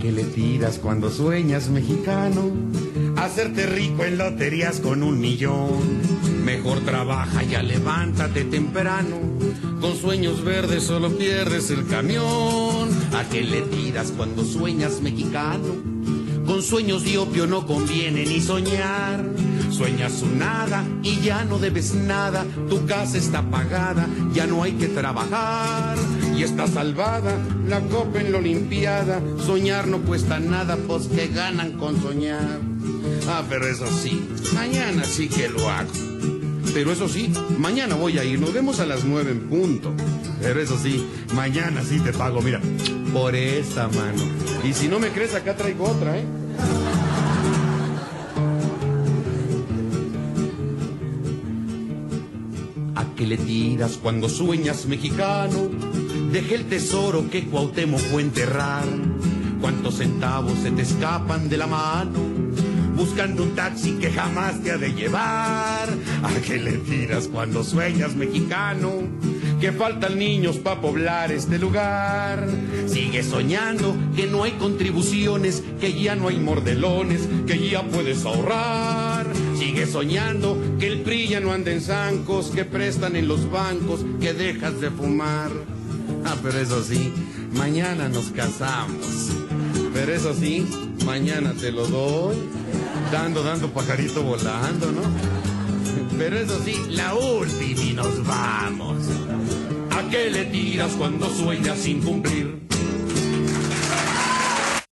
qué le tiras cuando sueñas, mexicano? Hacerte rico en loterías con 1 millón. Mejor trabaja, ya levántate temprano. Con sueños verdes solo pierdes el camión. ¿A qué le tiras cuando sueñas, mexicano? Con sueños de opio no conviene ni soñar. Sueñas un nada y ya no debes nada. Tu casa está pagada, ya no hay que trabajar. Y está salvada la copa en la olimpiada. Soñar no cuesta nada, pues que ganan con soñar. Ah, pero eso sí, mañana sí que lo hago. Pero eso sí, mañana voy a ir, nos vemos a las 9 en punto. Pero eso sí, mañana sí te pago, mira, por esta mano. Y si no me crees, acá traigo otra, ¿eh? ¿A qué le tiras cuando sueñas, mexicano? Dejé el tesoro que Cuauhtémoc fue enterrar. ¿Cuántos centavos se te escapan de la mano? Buscando un taxi que jamás te ha de llevar. ¿A qué le tiras cuando sueñas, mexicano? Que faltan niños para poblar este lugar. Sigue soñando que no hay contribuciones, que ya no hay mordelones, que ya puedes ahorrar. Sigue soñando que el PRI ya no anda en zancos, que prestan en los bancos, que dejas de fumar. Ah, pero eso sí, mañana nos casamos. Pero eso sí, mañana te lo doy. Dando pajarito volando, ¿no? Pero eso sí, la última y nos vamos. ¿A qué le tiras cuando sueñas sin cumplir?